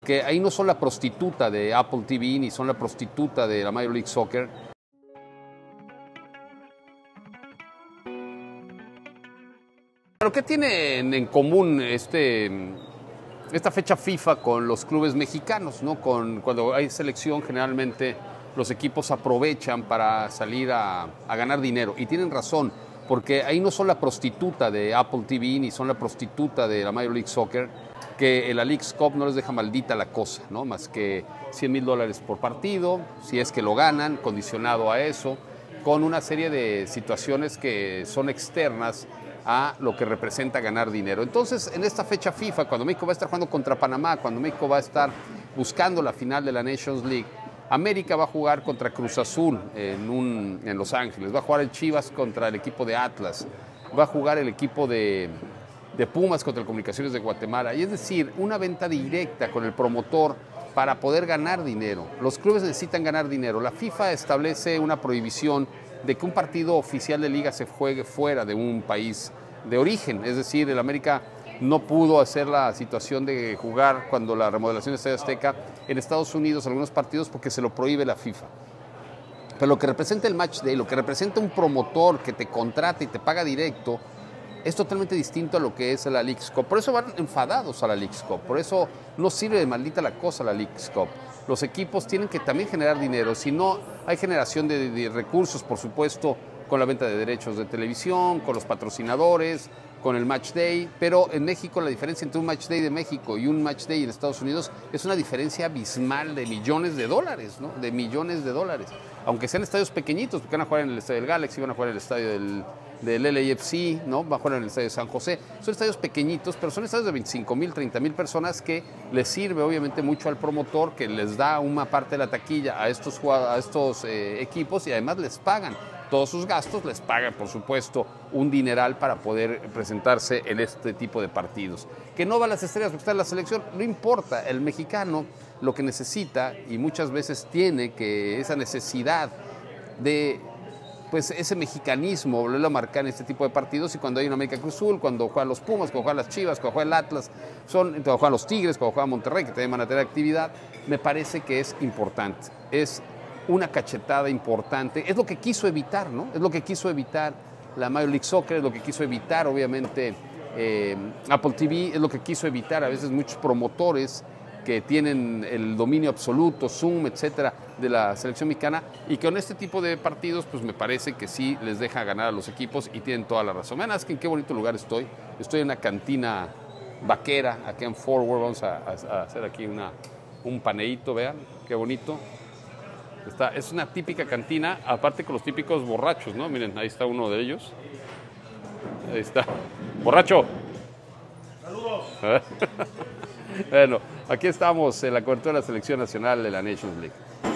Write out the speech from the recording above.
porque ahí no son la prostituta de Apple TV ni son la prostituta de la Major League Soccer. ¿Pero qué tienen en común esta fecha FIFA con los clubes mexicanos, ¿no? Cuando hay selección, generalmente los equipos aprovechan para salir a ganar dinero. Y tienen razón, porque ahí no son la prostituta de Apple TV ni son la prostituta de la Major League Soccer, que en la League's Cup no les deja maldita la cosa, ¿no? Más que $100,000 por partido, si es que lo ganan, condicionado a eso, con una serie de situaciones que son externas a lo que representa ganar dinero. Entonces, en esta fecha FIFA, cuando México va a estar jugando contra Panamá, cuando México va a estar buscando la final de la Nations League, América va a jugar contra Cruz Azul en Los Ángeles, va a jugar el Chivas contra el equipo de Atlas, va a jugar el equipo de Pumas contra el Comunicaciones de Guatemala, y es decir, una venta directa con el promotor para poder ganar dinero. Los clubes necesitan ganar dinero. La FIFA establece una prohibición de que un partido oficial de liga se juegue fuera de un país de origen, es decir, el América no pudo hacer la situación de jugar cuando la remodelación de Estadio Azteca en Estados Unidos algunos partidos porque se lo prohíbe la FIFA. Pero lo que representa el match day, lo que representa un promotor que te contrata y te paga directo, es totalmente distinto a lo que es la League's Cup. Por eso van enfadados a la League's Cup, por eso no sirve de maldita la cosa la League's Cup. Los equipos tienen que también generar dinero, si no hay generación de recursos, por supuesto, con la venta de derechos de televisión, con los patrocinadores, con el match day, pero en México la diferencia entre un match day de México y un match day en Estados Unidos es una diferencia abismal de millones de dólares, ¿no? De millones de dólares, aunque sean estadios pequeñitos, porque van a jugar en el estadio del Galaxy, van a jugar en el estadio del LAFC, ¿no? Va a jugar en el estadio de San José. Son estadios pequeñitos, pero son estadios de 25,000, 30,000 personas que les sirve obviamente mucho al promotor, que les da una parte de la taquilla a estos equipos y además les pagan todos sus gastos, les pagan por supuesto un dineral para poder presentarse en este tipo de partidos. Que no va a las estrellas porque está en la selección, no importa, el mexicano lo que necesita y muchas veces tiene que esa necesidad de pues ese mexicanismo, volverlo a marcar en este tipo de partidos, y cuando hay una América Cruz Azul, cuando juegan los Pumas, cuando juegan las Chivas, cuando juega el Atlas, cuando juegan los Tigres, cuando juega Monterrey, que también van a tener actividad, me parece que es importante, es una cachetada importante, es lo que quiso evitar, ¿no? Es lo que quiso evitar la Major League Soccer, es lo que quiso evitar, obviamente, Apple TV, es lo que quiso evitar a veces muchos promotores que tienen el dominio absoluto, Zoom, etcétera, de la selección mexicana, y que con este tipo de partidos, pues me parece que sí les deja ganar a los equipos y tienen toda la razón. Vean, es que en qué bonito lugar estoy. Estoy en una cantina vaquera, acá en Fort Worth. Vamos a hacer aquí un paneíto, vean, qué bonito. Es una típica cantina, aparte con los típicos borrachos, ¿no? Miren, ahí está uno de ellos. Ahí está. ¡Borracho! ¡Saludos! Bueno, aquí estamos en la cobertura de la Selección Nacional de la Nations League.